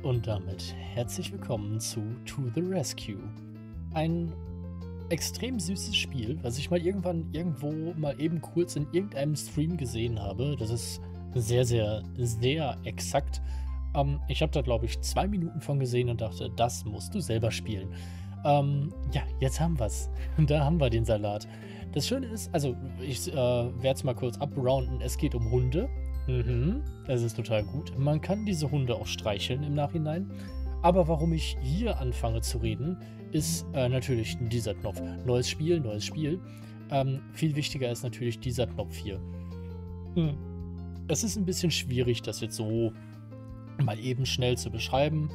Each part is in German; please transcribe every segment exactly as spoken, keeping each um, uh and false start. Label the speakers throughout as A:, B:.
A: Und damit herzlich willkommen zu To the Rescue. Ein extrem süßes Spiel, was ich mal irgendwann irgendwo mal eben kurz in irgendeinem Stream gesehen habe. Das ist sehr, sehr, sehr exakt. Ähm, ich habe da, glaube ich, zwei Minuten von gesehen und dachte, das musst du selber spielen. Ähm, ja, jetzt haben wir es. Da haben wir den Salat. Das Schöne ist, also ich äh, werde es mal kurz abrounden. Es geht um Hunde. Mhm, das ist total gut. Man kann diese Hunde auch streicheln im Nachhinein. Aber warum ich hier anfange zu reden, ist äh, natürlich dieser Knopf. Neues Spiel, neues Spiel. Ähm, viel wichtiger ist natürlich dieser Knopf hier. Hm. Es ist ein bisschen schwierig, das jetzt so mal eben schnell zu beschreiben.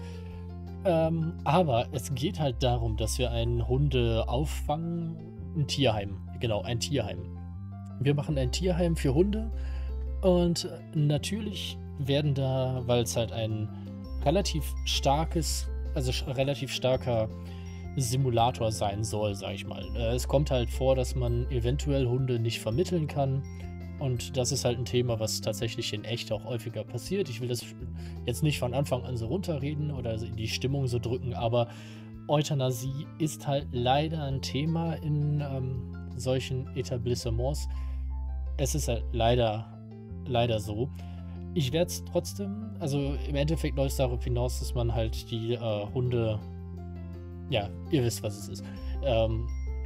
A: Ähm, aber es geht halt darum, dass wir einen Hunde auffangen. Ein Tierheim. Genau, ein Tierheim. Wir machen ein Tierheim für Hunde. Und natürlich werden da, weil es halt ein relativ starkes, also relativ starker Simulator sein soll, sag ich mal. Äh, es kommt halt vor, dass man eventuell Hunde nicht vermitteln kann. Und das ist halt ein Thema, was tatsächlich in echt auch häufiger passiert. Ich will das jetzt nicht von Anfang an so runterreden oder in die Stimmung so drücken, aber Euthanasie ist halt leider ein Thema in ähm, solchen Etablissements. Es ist halt leider, leider so. Ich werde es trotzdem, also im Endeffekt läuft es darauf hinaus, dass man halt die äh, Hunde, ja, ihr wisst, was es ist. Ähm,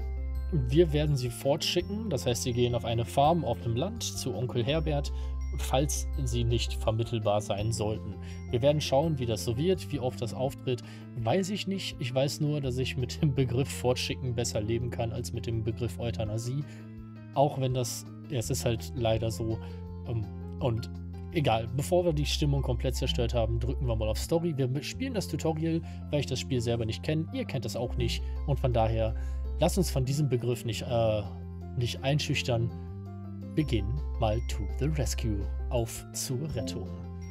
A: wir werden sie fortschicken, das heißt, sie gehen auf eine Farm auf dem Land zu Onkel Herbert, falls sie nicht vermittelbar sein sollten. Wir werden schauen, wie das so wird, wie oft das auftritt, weiß ich nicht. Ich weiß nur, dass ich mit dem Begriff Fortschicken besser leben kann, als mit dem Begriff Euthanasie. Auch wenn das, ja, es ist halt leider so. Ähm, und egal, bevor wir die Stimmung komplett zerstört haben, drücken wir mal auf Story. Wir spielen das Tutorial, weil ich das Spiel selber nicht kenne. Ihr kennt das auch nicht. Und von daher, lasst uns von diesem Begriff nicht, äh, nicht einschüchtern. Wir gehen mal to the rescue. Auf zur Rettung.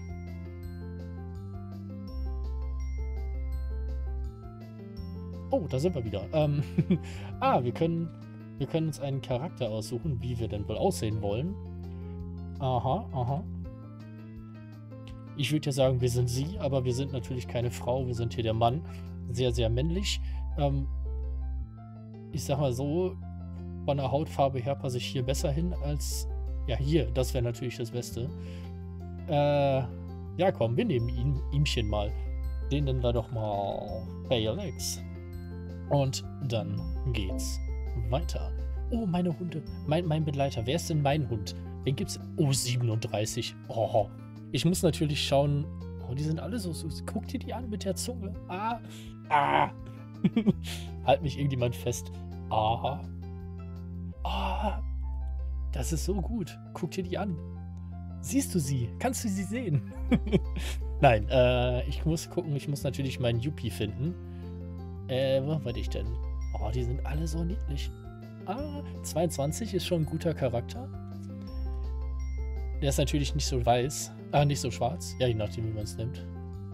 A: Oh, da sind wir wieder. Ähm, ah, wir können, wir können uns einen Charakter aussuchen, wie wir denn wohl aussehen wollen. Aha, aha. Ich würde ja sagen, wir sind sie, aber wir sind natürlich keine Frau, wir sind hier der Mann. Sehr, sehr männlich. Ähm, ich sag mal so, von der Hautfarbe her passe ich hier besser hin als... Ja, hier, das wäre natürlich das Beste. Äh, ja komm, wir nehmen ihn, ihmchen mal. Den nennen wir doch mal Pale X. Und dann geht's weiter. Oh, meine Hunde. Mein, mein Begleiter. Wer ist denn mein Hund? Den gibt's... Oh, siebenunddreißig. Oh, ich muss natürlich schauen... Oh, die sind alle so süß. Guck dir die an mit der Zunge. Ah, ah. Halt mich irgendjemand fest. Ah. Ah. Das ist so gut. Guck dir die an. Siehst du sie? Kannst du sie sehen? Nein, äh, ich muss gucken. Ich muss natürlich meinen Yuppie finden. Äh, wo war ich denn? Oh, die sind alle so niedlich. Ah, zweiundzwanzig ist schon ein guter Charakter. Der ist natürlich nicht so weiß. Ah, nicht so schwarz. Ja, je nachdem, wie man es nimmt.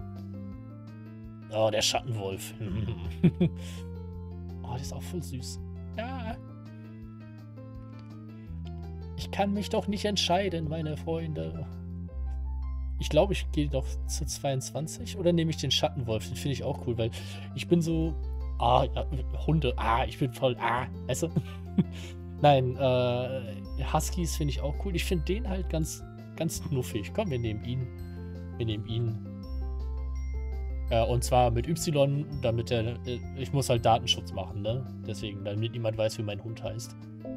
A: Oh, der Schattenwolf. Oh, der ist auch voll süß. Ja. Ich kann mich doch nicht entscheiden, meine Freunde. Ich glaube, ich gehe doch zu zweiundzwanzig. Oder nehme ich den Schattenwolf? Den finde ich auch cool, weil ich bin so... Ah, ja, Hunde. Ah, ich bin voll... Ah, weißt du? Nein, äh, Huskies finde ich auch cool. Ich finde den halt ganz, ganz knuffig. Komm, wir nehmen ihn. Wir nehmen ihn. Äh, und zwar mit Y, damit der... Äh, ich muss halt Datenschutz machen, ne? Deswegen, damit niemand weiß, wie mein Hund heißt.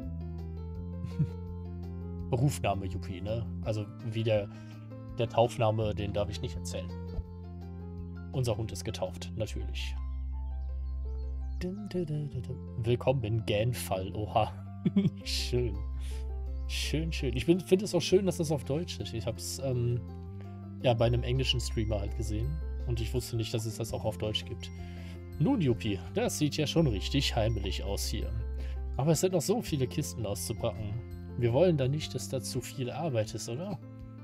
A: Rufname Yuppie, ne? Also wie der, der Taufname, den darf ich nicht erzählen. Unser Hund ist getauft, natürlich. Willkommen in Gänfall, oha. Schön. Schön, schön. Ich finde es auch schön, dass das auf Deutsch ist. Ich habe es ähm, ja bei einem englischen Streamer halt gesehen. Und ich wusste nicht, dass es das auch auf Deutsch gibt. Nun, Yuppie, das sieht ja schon richtig heimelig aus hier. Aber es sind noch so viele Kisten auszupacken. Wir wollen da nicht, dass da zu viel Arbeit ist, oder?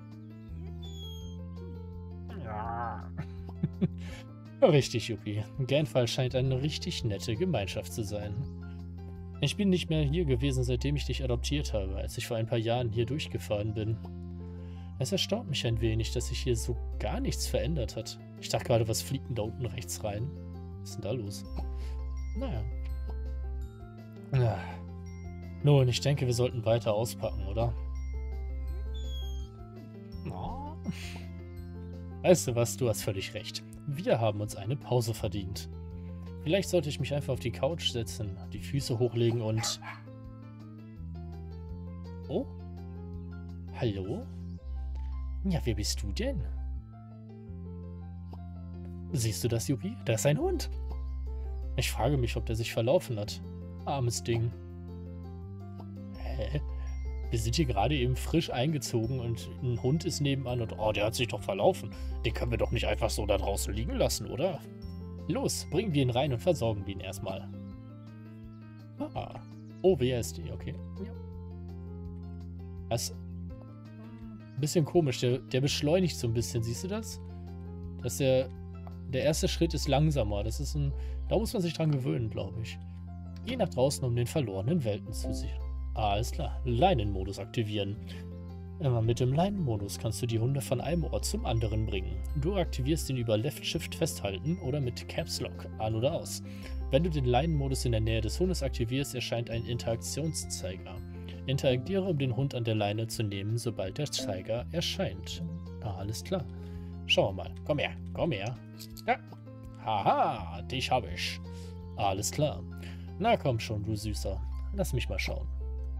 A: Ja. Richtig, Yuppie. Gänfall scheint eine richtig nette Gemeinschaft zu sein. Ich bin nicht mehr hier gewesen, seitdem ich dich adoptiert habe, als ich vor ein paar Jahren hier durchgefahren bin. Es erstaunt mich ein wenig, dass sich hier so gar nichts verändert hat. Ich dachte gerade, was fliegt denn da unten rechts rein? Was ist denn da los? Naja. Ja. Nun, ich denke, wir sollten weiter auspacken, oder? Oh. Weißt du was, du hast völlig recht. Wir haben uns eine Pause verdient. Vielleicht sollte ich mich einfach auf die Couch setzen, die Füße hochlegen und... Oh? Hallo? Ja, wer bist du denn? Siehst du das, Yuppie? Da ist ein Hund. Ich frage mich, ob der sich verlaufen hat. Armes Ding. Hä? Wir sind hier gerade eben frisch eingezogen und ein Hund ist nebenan und oh, der hat sich doch verlaufen. Den können wir doch nicht einfach so da draußen liegen lassen, oder? Los, bringen wir ihn rein und versorgen wir ihn erstmal. Ah. Oh, W S D, okay. Ja. Das ist ein bisschen komisch. Der, der beschleunigt so ein bisschen, siehst du das? Dass der, der erste Schritt ist langsamer. Das ist ein, da muss man sich dran gewöhnen, glaube ich. Geh nach draußen, um den verlorenen Welten zu sichern. Ah, alles klar. Leinenmodus aktivieren. Immer mit dem Leinenmodus kannst du die Hunde von einem Ort zum anderen bringen. Du aktivierst ihn über Left Shift festhalten oder mit Caps Lock an oder aus. Wenn du den Leinenmodus in der Nähe des Hundes aktivierst, erscheint ein Interaktionszeiger. Interagiere, um den Hund an der Leine zu nehmen, sobald der Zeiger erscheint. Ah, alles klar. Schauen wir mal. Komm her, komm her. Ja. Haha, dich habe ich. Alles klar. Na komm schon, du Süßer. Lass mich mal schauen.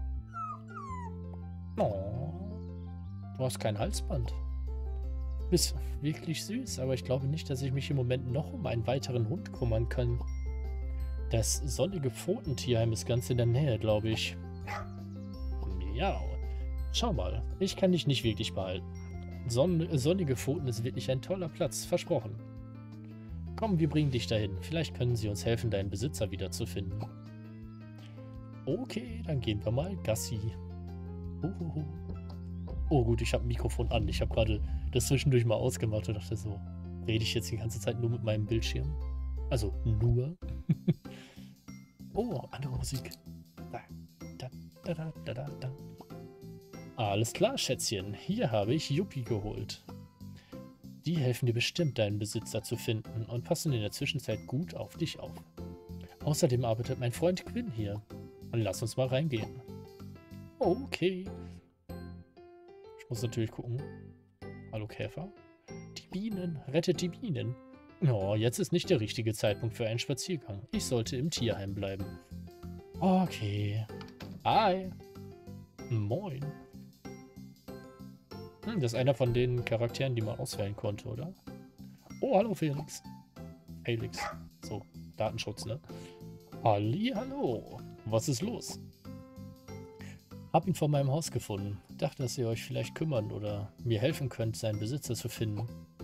A: Oh, du hast kein Halsband. Du bist wirklich süß, aber ich glaube nicht, dass ich mich im Moment noch um einen weiteren Hund kümmern kann. Das sonnige Pfotentierheim ist ganz in der Nähe, glaube ich. Miau. Schau mal, ich kann dich nicht wirklich behalten. Sonn sonnige Pfoten ist wirklich ein toller Platz, versprochen. Komm, wir bringen dich dahin. Vielleicht können sie uns helfen, deinen Besitzer wiederzufinden. Okay, dann gehen wir mal Gassi. Uhuhu. Oh gut, ich habe ein Mikrofon an. Ich habe gerade das zwischendurch mal ausgemacht und dachte so, rede ich jetzt die ganze Zeit nur mit meinem Bildschirm? Also nur. Oh, andere Musik. Da, da, da, da, da, da, da. Alles klar, Schätzchen. Hier habe ich Yuppie geholt. Die helfen dir bestimmt, deinen Besitzer zu finden und passen in der Zwischenzeit gut auf dich auf. Außerdem arbeitet mein Freund Quinn hier. Und lass uns mal reingehen. Okay. Ich muss natürlich gucken. Hallo Käfer. Die Bienen. Rettet die Bienen. Oh, jetzt ist nicht der richtige Zeitpunkt für einen Spaziergang. Ich sollte im Tierheim bleiben. Okay. Hi. Moin. Hm, das ist einer von den Charakteren, die man auswählen konnte, oder? Oh, hallo Felix. Felix. So, Datenschutz, ne? Halli, hallo. Was ist los? Hab ihn vor meinem Haus gefunden. Dachte, dass ihr euch vielleicht kümmern oder mir helfen könnt, seinen Besitzer zu finden.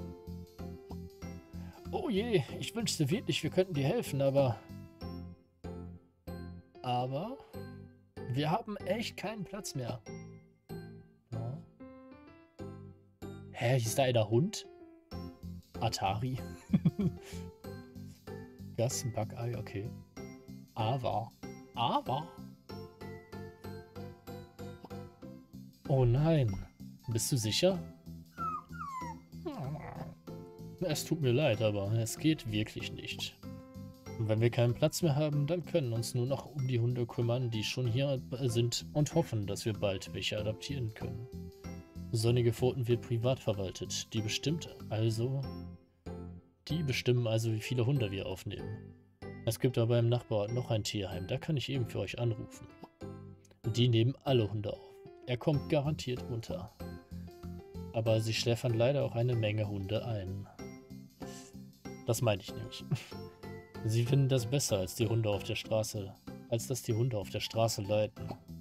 A: Oh je, ich wünschte wirklich, wir könnten dir helfen, aber... Aber... Wir haben echt keinen Platz mehr. Ja. Hä, ist da einer Hund? Atari. Das ist ein Bug-Ei, okay. Aber... Aber... Oh nein. Bist du sicher? Es tut mir leid, aber es geht wirklich nicht. Und wenn wir keinen Platz mehr haben, dann können uns nur noch um die Hunde kümmern, die schon hier sind und hoffen, dass wir bald welche adoptieren können. Sonnige Pfoten wird privat verwaltet. Die bestimmt also... Die bestimmen also, wie viele Hunde wir aufnehmen. Es gibt aber im Nachbarort noch ein Tierheim, da kann ich eben für euch anrufen. Die nehmen alle Hunde auf. Er kommt garantiert unter. Aber sie schläfern leider auch eine Menge Hunde ein. Das meine ich nämlich. Sie finden das besser als die Hunde auf der Straße, als dass die Hunde auf der Straße leiden.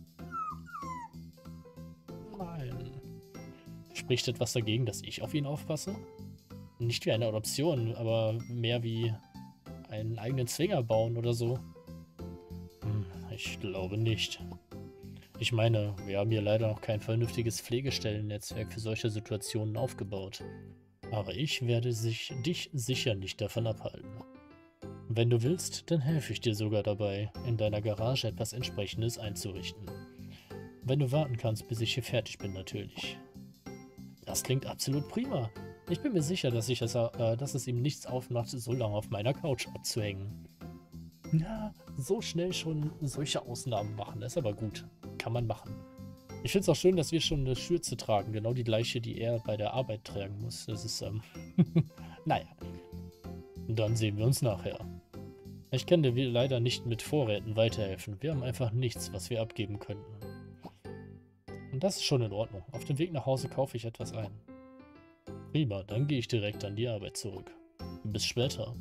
A: Nein. Spricht etwas dagegen, dass ich auf ihn aufpasse? Nicht wie eine Adoption, aber mehr wie einen eigenen Zwinger bauen oder so. Hm, ich glaube nicht. Ich meine, wir haben hier leider noch kein vernünftiges Pflegestellennetzwerk für solche Situationen aufgebaut. Aber ich werde sich, dich sicher nicht davon abhalten. Wenn du willst, dann helfe ich dir sogar dabei, in deiner Garage etwas Entsprechendes einzurichten. Wenn du warten kannst, bis ich hier fertig bin, natürlich. Das klingt absolut prima. Ich bin mir sicher, dass, ich es, äh, dass es ihm nichts aufmacht, so lange auf meiner Couch abzuhängen. Ja, so schnell schon solche Ausnahmen machen, das ist aber gut. Kann man machen. Ich finde es auch schön, dass wir schon eine Schürze tragen. Genau die gleiche, die er bei der Arbeit tragen muss. Das ist, ähm, naja. Und dann sehen wir uns nachher. Ich kann dir leider nicht mit Vorräten weiterhelfen. Wir haben einfach nichts, was wir abgeben könnten. Und das ist schon in Ordnung. Auf dem Weg nach Hause kaufe ich etwas ein. Prima, dann gehe ich direkt an die Arbeit zurück. Bis später.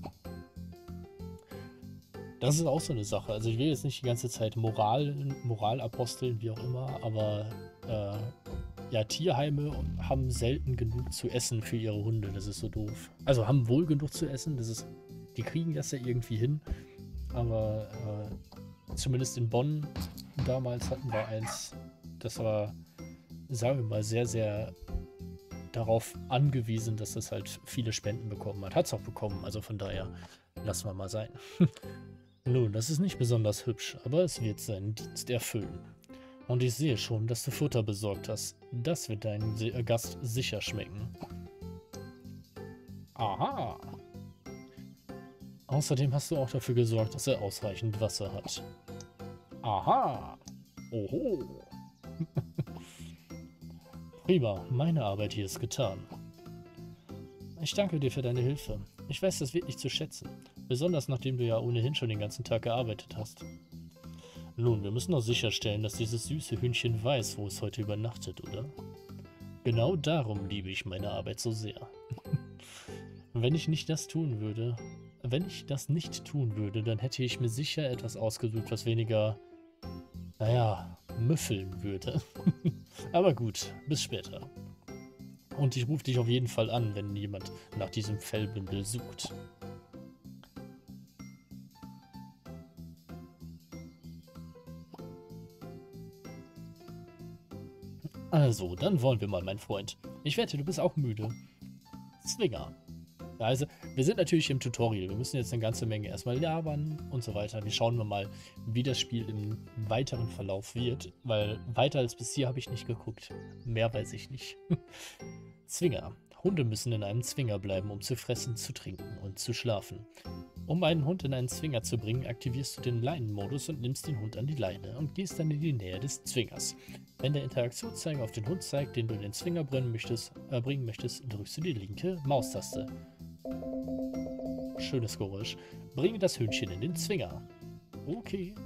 A: Das ist auch so eine Sache. Also ich will jetzt nicht die ganze Zeit Moral, Moral aposteln, wie auch immer, aber äh, ja, Tierheime haben selten genug zu essen für ihre Hunde. Das ist so doof. Also haben wohl genug zu essen. Das ist, die kriegen das ja irgendwie hin. Aber äh, zumindest in Bonn damals hatten wir eins, das war, sagen wir mal, sehr, sehr darauf angewiesen, dass es halt viele Spenden bekommen hat. Hat es auch bekommen, also von daher lassen wir mal sein. Nun, das ist nicht besonders hübsch, aber es wird seinen Dienst erfüllen. Und ich sehe schon, dass du Futter besorgt hast. Das wird deinen Gast sicher schmecken. Aha. Außerdem hast du auch dafür gesorgt, dass er ausreichend Wasser hat. Aha. Oho. Prima, meine Arbeit hier ist getan. Ich danke dir für deine Hilfe. Ich weiß das wirklich zu schätzen. Besonders nachdem du ja ohnehin schon den ganzen Tag gearbeitet hast. Nun, wir müssen noch sicherstellen, dass dieses süße Hühnchen weiß, wo es heute übernachtet, oder? Genau darum liebe ich meine Arbeit so sehr. Wenn ich nicht das tun würde, wenn ich das nicht tun würde, dann hätte ich mir sicher etwas ausgesucht, was weniger, naja, müffeln würde. Aber gut, bis später. Und ich rufe dich auf jeden Fall an, wenn jemand nach diesem Fellbündel sucht. Also, dann wollen wir mal, mein Freund. Ich wette, du bist auch müde. Zwinger. Also, wir sind natürlich im Tutorial. Wir müssen jetzt eine ganze Menge erstmal labern und so weiter. Wir schauen mal, wie das Spiel im weiteren Verlauf wird. Weil weiter als bis hier habe ich nicht geguckt. Mehr weiß ich nicht. Zwinger. Hunde müssen in einem Zwinger bleiben, um zu fressen, zu trinken und zu schlafen. Um einen Hund in einen Zwinger zu bringen, aktivierst du den Leinenmodus und nimmst den Hund an die Leine und gehst dann in die Nähe des Zwingers. Wenn der Interaktionszeiger auf den Hund zeigt, den du in den Zwinger bringen möchtest, äh, bringen möchtest, drückst du die linke Maustaste. Schönes Geräusch. Bringe das Hündchen in den Zwinger. Okay.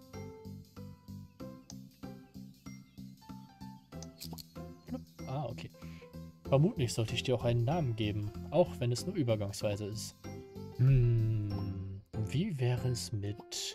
A: Ah, okay. Vermutlich sollte ich dir auch einen Namen geben, auch wenn es nur übergangsweise ist. Hm, wie wäre es mit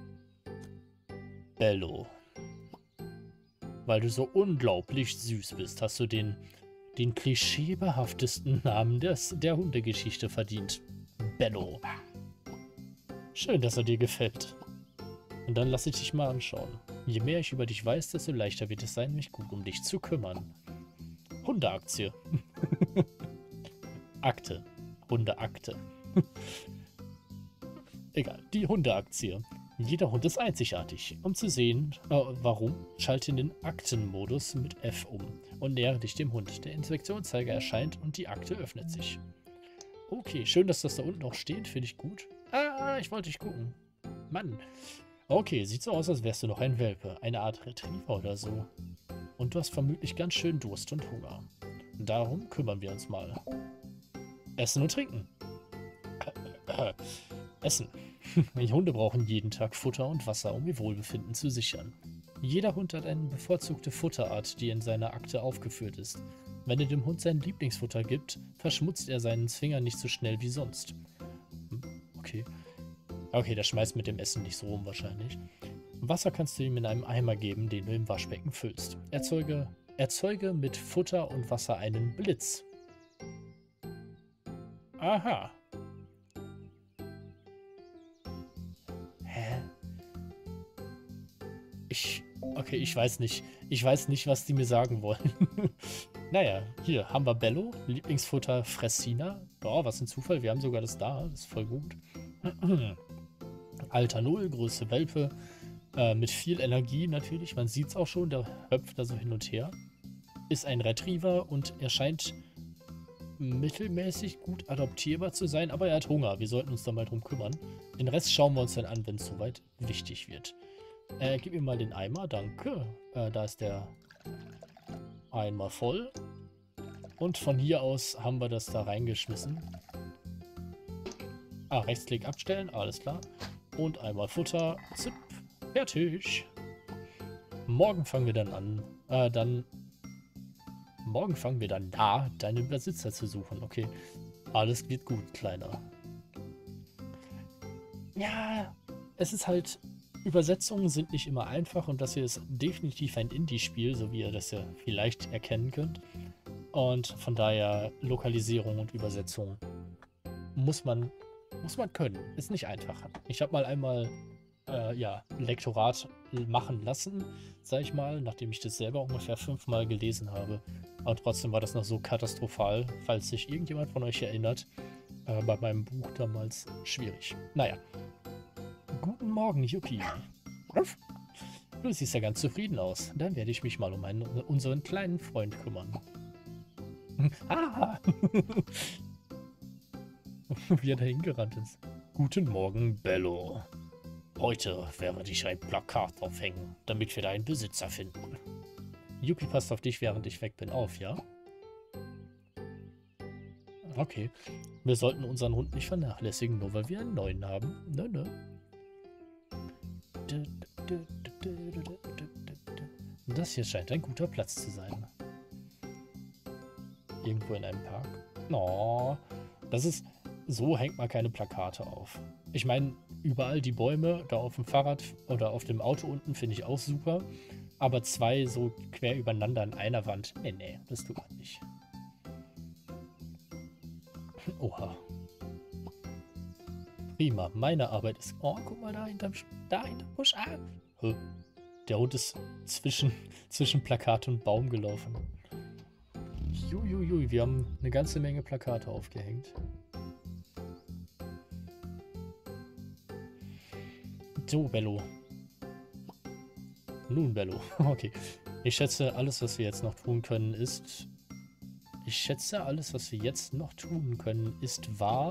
A: Bello? Weil du so unglaublich süß bist, hast du den, den klischeebehaftesten Namen des, der Hundegeschichte verdient. Bello. Schön, dass er dir gefällt. Und dann lass ich dich mal anschauen. Je mehr ich über dich weiß, desto leichter wird es sein, mich gut um dich zu kümmern. Hundeaktie. Akte. Hundeakte. Egal, die Hundeaktie. Jeder Hund ist einzigartig. Um zu sehen, äh, warum, schalte in den Aktenmodus mit F um und nähere dich dem Hund. Der Inspektionszeiger erscheint und die Akte öffnet sich. Okay, schön, dass das da unten auch steht, finde ich gut. Ah, ich wollte dich gucken. Mann. Okay, sieht so aus, als wärst du noch ein Welpe. Eine Art Retriever oder so. Und du hast vermutlich ganz schön Durst und Hunger. Darum kümmern wir uns mal. Essen und trinken. Äh, äh, Essen. Die Hunde brauchen jeden Tag Futter und Wasser, um ihr Wohlbefinden zu sichern. Jeder Hund hat eine bevorzugte Futterart, die in seiner Akte aufgeführt ist. Wenn er dem Hund sein Lieblingsfutter gibt, verschmutzt er seinen Zwinger nicht so schnell wie sonst. Okay. Okay, das schmeißt mit dem Essen nicht so rum wahrscheinlich. Wasser kannst du ihm in einem Eimer geben, den du im Waschbecken füllst. Erzeuge, erzeuge mit Futter und Wasser einen Blitz. Aha. Hä? Ich... Okay, ich weiß nicht. Ich weiß nicht, was die mir sagen wollen. Naja, hier haben wir Bello, Lieblingsfutter Fressina. Oh, was ein Zufall, wir haben sogar das da. Das ist voll gut. Alter Null, Größe Welpe. Äh, mit viel Energie natürlich. Man sieht es auch schon, der hüpft da so hin und her. ist ein Retriever und er scheint mittelmäßig gut adoptierbar zu sein, aber er hat Hunger. Wir sollten uns da mal drum kümmern. Den Rest schauen wir uns dann an, wenn es soweit wichtig wird. Äh, gib ihm mal den Eimer, danke. Äh, da ist der Eimer voll. Und von hier aus haben wir das da reingeschmissen. Ah, Rechtsklick abstellen, alles klar. Und einmal Futter, zip, fertig. Morgen fangen wir dann an, äh, dann... Morgen fangen wir dann da, deine Besitzer zu suchen. Okay, alles wird gut, Kleiner. Ja, es ist halt... Übersetzungen sind nicht immer einfach und das hier ist definitiv ein Indie-Spiel, so wie ihr das ja vielleicht erkennen könnt. Und von daher Lokalisierung und Übersetzung muss man, muss man können. Ist nicht einfach. Ich habe mal einmal äh, ja, Lektorat machen lassen, sag ich mal, nachdem ich das selber ungefähr fünfmal gelesen habe. Aber trotzdem war das noch so katastrophal, falls sich irgendjemand von euch erinnert. Äh, bei meinem Buch damals schwierig. Naja. Guten Morgen, Yuki. Du siehst ja ganz zufrieden aus. Dann werde ich mich mal um einen, unseren kleinen Freund kümmern. Ah! Wie er da hingerannt ist. Guten Morgen, Bello. Heute werde ich ein Plakat aufhängen, damit wir deinen Besitzer finden. Yuki passt auf dich, während ich weg bin, auf, ja? Okay. Wir sollten unseren Hund nicht vernachlässigen, nur weil wir einen neuen haben. Nö, nö. Das hier scheint ein guter Platz zu sein. Irgendwo in einem Park. Oh, das ist... So hängt man keine Plakate auf. Ich meine, überall die Bäume, da auf dem Fahrrad oder auf dem Auto unten finde ich auch super. Aber zwei so quer übereinander an einer Wand, nee, nee, das tut man nicht. Oha. Prima, meine Arbeit ist... Oh, guck mal da hinterm, da hinterm Busch. Ah. Der Hund ist zwischen, zwischen Plakat und Baum gelaufen. Juiuiui, wir haben eine ganze Menge Plakate aufgehängt. So, Bello. Nun, Bello. Okay. Ich schätze, alles, was wir jetzt noch tun können, ist... Ich schätze, alles, was wir jetzt noch tun können, ist wahr.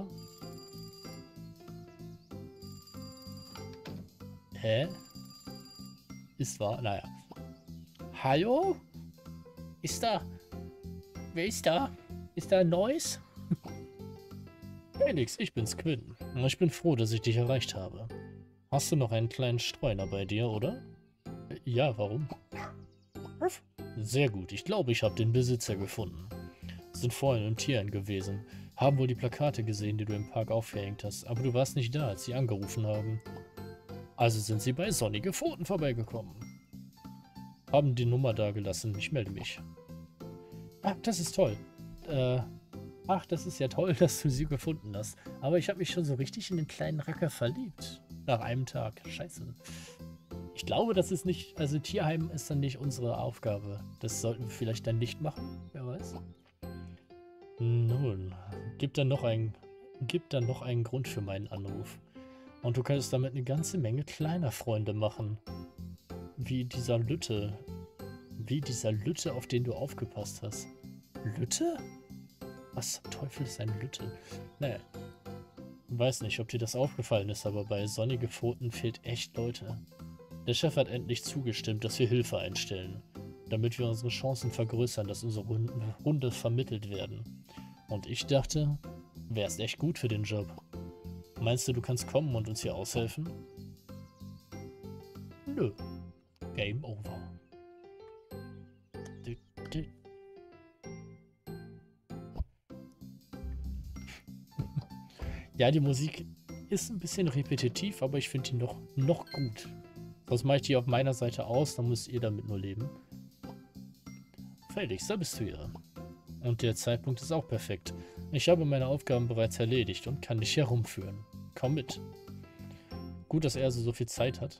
A: Hä? Ist wahr? Naja. Hallo? Ist da... Wer ist da? Ist da ein Neues? Felix, ich bin's, Quinn. Ich bin froh, dass ich dich erreicht habe. Hast du noch einen kleinen Streuner bei dir, oder? Ja, warum? Sehr gut, ich glaube, ich habe den Besitzer gefunden. Sind vorhin im Tierheim gewesen. Haben wohl die Plakate gesehen, die du im Park aufgehängt hast, aber du warst nicht da, als sie angerufen haben. Also sind sie bei Sonnige Pfoten vorbeigekommen. Haben die Nummer da gelassen, ich melde mich. Ach, das ist toll. Äh, ach, das ist ja toll, dass du sie gefunden hast. Aber ich habe mich schon so richtig in den kleinen Racker verliebt. Nach einem Tag. Scheiße. Ich glaube, das ist nicht... Also Tierheim ist dann nicht unsere Aufgabe. Das sollten wir vielleicht dann nicht machen. Wer weiß. Nun, gibt dann noch ein, gibt dann noch einen Grund für meinen Anruf. Und du könntest damit eine ganze Menge kleiner Freunde machen. Wie dieser Lütte. Wie dieser Lütte, auf den du aufgepasst hast. Lütte? Was zum Teufel ist ein Lütte? Naja. Weiß nicht, ob dir das aufgefallen ist, aber bei Sonnige Pfoten fehlt echt Leute. Der Chef hat endlich zugestimmt, dass wir Hilfe einstellen, damit wir unsere Chancen vergrößern, dass unsere Hunde vermittelt werden. Und ich dachte, wärst echt gut für den Job. Meinst du, du kannst kommen und uns hier aushelfen? Nö. Game over. Du, du. Ja, die Musik ist ein bisschen repetitiv, aber ich finde die noch, noch gut. Sonst mache ich die auf meiner Seite aus, dann müsst ihr damit nur leben. Felix, da bist du ja. Und der Zeitpunkt ist auch perfekt. Ich habe meine Aufgaben bereits erledigt und kann dich herumführen. Komm mit. Gut, dass er also so viel Zeit hat.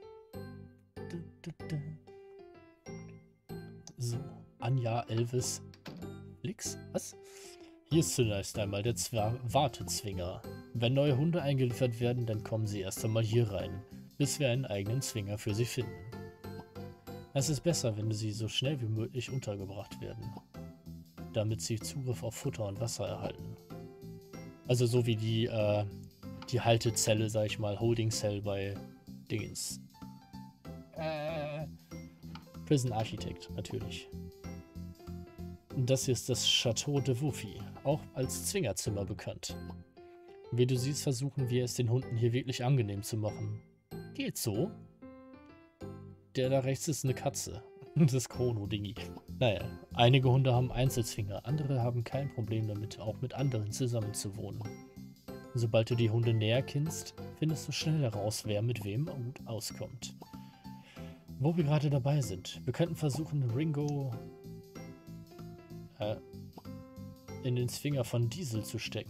A: So, Anja, Elvis, Felix, was? Hier ist zunächst einmal der Zwer- Wartezwinger. Wenn neue Hunde eingeliefert werden, dann kommen sie erst einmal hier rein, bis wir einen eigenen Zwinger für sie finden. Es ist besser, wenn sie so schnell wie möglich untergebracht werden, damit sie Zugriff auf Futter und Wasser erhalten. Also so wie die, äh, die Haltezelle, sag ich mal, Holding Cell bei Dingens. Äh, Prison Architect, natürlich. Und das hier ist das Chateau de Wuffy, auch als Zwingerzimmer bekannt. Wie du siehst, versuchen wir es den Hunden hier wirklich angenehm zu machen. Geht so. Der da rechts ist eine Katze. Das Chrono-Dingi. Naja, einige Hunde haben Einzelzwinger, andere haben kein Problem damit, auch mit anderen zusammen zu wohnen. Sobald du die Hunde näher kennst, findest du schnell heraus, wer mit wem gut auskommt. Wo wir gerade dabei sind, wir könnten versuchen, Ringo äh, in den Zwinger von Diesel zu stecken.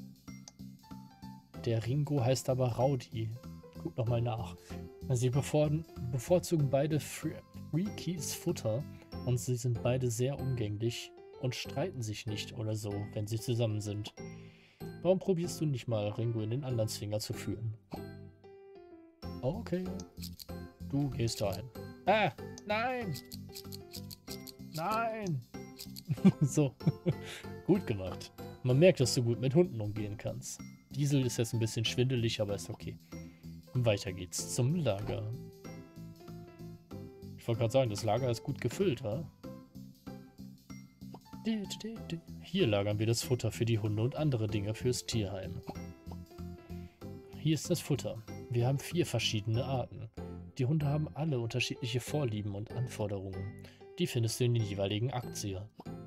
A: Der Ringo heißt aber Rowdy. Guck nochmal nach. Sie bevorzugen beide Freakies Futter und sie sind beide sehr umgänglich und streiten sich nicht oder so, wenn sie zusammen sind. Warum probierst du nicht mal, Ringo in den anderen Zwinger zu führen? Okay. Du gehst rein. Ah, nein! Nein! So. Gut gemacht. Man merkt, dass du gut mit Hunden umgehen kannst. Diesel ist jetzt ein bisschen schwindelig, aber ist okay. Weiter geht's zum Lager. Ich wollte gerade sagen, das Lager ist gut gefüllt, wa? Hier lagern wir das Futter für die Hunde und andere Dinge fürs Tierheim. Hier ist das Futter. Wir haben vier verschiedene Arten. Die Hunde haben alle unterschiedliche Vorlieben und Anforderungen. Die findest du in den jeweiligen Aktien.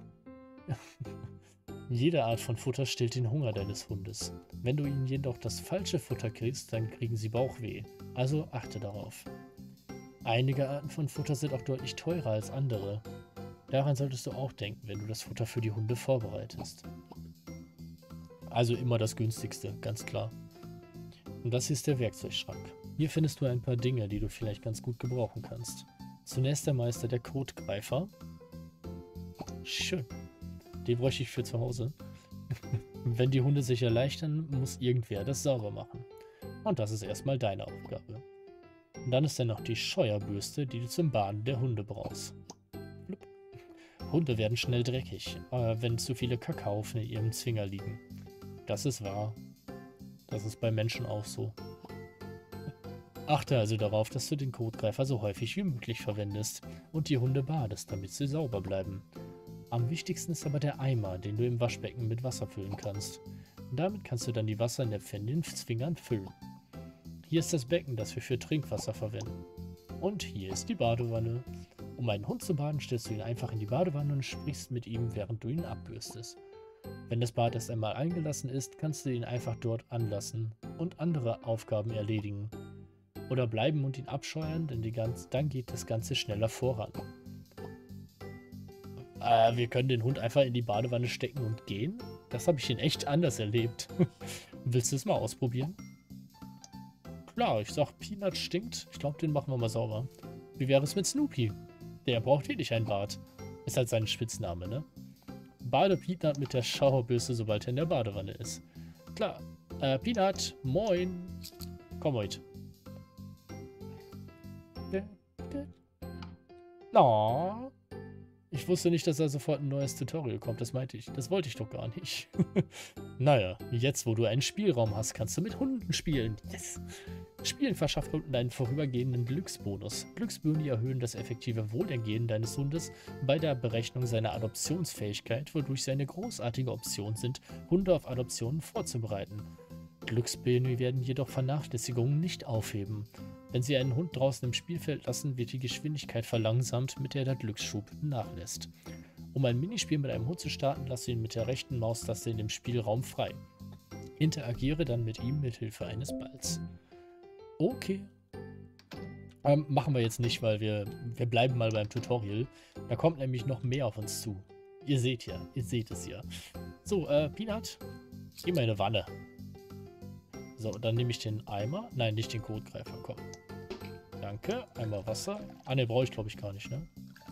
A: Jede Art von Futter stillt den Hunger deines Hundes. Wenn du ihnen jedoch das falsche Futter kriegst, dann kriegen sie Bauchweh. Also achte darauf. Einige Arten von Futter sind auch deutlich teurer als andere. Daran solltest du auch denken, wenn du das Futter für die Hunde vorbereitest. Also immer das günstigste, ganz klar. Und das hier ist der Werkzeugschrank. Hier findest du ein paar Dinge, die du vielleicht ganz gut gebrauchen kannst. Zunächst der Meister der Kotgreifer. Schön. Den bräuchte ich für zu Hause. Wenn die Hunde sich erleichtern, muss irgendwer das sauber machen. Und das ist erstmal deine Aufgabe. Und dann ist da noch die Scheuerbürste, die du zum Baden der Hunde brauchst. Blub. Hunde werden schnell dreckig, äh, wenn zu viele Kackhaufen in ihrem Zwinger liegen. Das ist wahr. Das ist bei Menschen auch so. Achte also darauf, dass du den Kotgreifer so häufig wie möglich verwendest und die Hunde badest, damit sie sauber bleiben. Am wichtigsten ist aber der Eimer, den du im Waschbecken mit Wasser füllen kannst. Und damit kannst du dann die Wassernäpfe in den Zwingern füllen. Hier ist das Becken, das wir für Trinkwasser verwenden. Und hier ist die Badewanne. Um einen Hund zu baden, stellst du ihn einfach in die Badewanne und sprichst mit ihm, während du ihn abbürstest. Wenn das Bad erst einmal eingelassen ist, kannst du ihn einfach dort anlassen und andere Aufgaben erledigen. Oder bleiben und ihn abscheuern, denn die ganz, dann geht das Ganze schneller voran. Äh, wir können den Hund einfach in die Badewanne stecken und gehen? Das habe ich ihn echt anders erlebt. Willst du es mal ausprobieren? Klar, ich sag, Peanut stinkt. Ich glaube, den machen wir mal sauber. Wie wäre es mit Snoopy? Der braucht wirklich ein Bad. Ist halt sein Spitzname, ne? Bade Peanut mit der Schauerbürste, sobald er in der Badewanne ist. Klar. Äh, Peanut, moin. Komm heute. Oh. Ich wusste nicht, dass da sofort ein neues Tutorial kommt. Das meinte ich. Das wollte ich doch gar nicht. Naja, jetzt, wo du einen Spielraum hast, kannst du mit Hunden spielen. Yes! Spielen verschafft Hunden einen vorübergehenden Glücksbonus. Glücksboni erhöhen das effektive Wohlergehen deines Hundes bei der Berechnung seiner Adoptionsfähigkeit, wodurch sie eine großartige Option sind, Hunde auf Adoptionen vorzubereiten. Glücksboni werden jedoch Vernachlässigungen nicht aufheben. Wenn sie einen Hund draußen im Spielfeld lassen, wird die Geschwindigkeit verlangsamt, mit der der Glücksschub nachlässt. Um ein Minispiel mit einem Hund zu starten, lasse ihn mit der rechten Maustaste in dem Spielraum frei. Interagiere dann mit ihm mit Hilfe eines Balls. Okay. Ähm, machen wir jetzt nicht, weil wir, wir bleiben mal beim Tutorial. Da kommt nämlich noch mehr auf uns zu. Ihr seht ja, ihr seht es ja. So, äh, Peanut, geh mal in eine Wanne. So, dann nehme ich den Eimer. Nein, nicht den Kotgreifer, komm. Danke, einmal Wasser. Ah, ne, brauche ich glaube ich gar nicht, ne?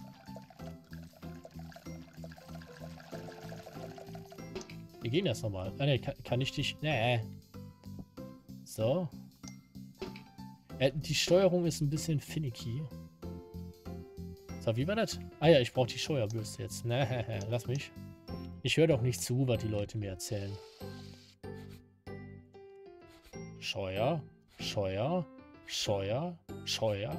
A: Wir gehen erst nochmal. Ah, ne, kann, kann ich dich... Nee. So. Äh, die Steuerung ist ein bisschen finicky. So, wie war das? Ah ja, ich brauche die Scheuerbürste jetzt. Na, lass mich. Ich höre doch nicht zu, was die Leute mir erzählen. Scheuer, Scheuer, Scheuer, Scheuer.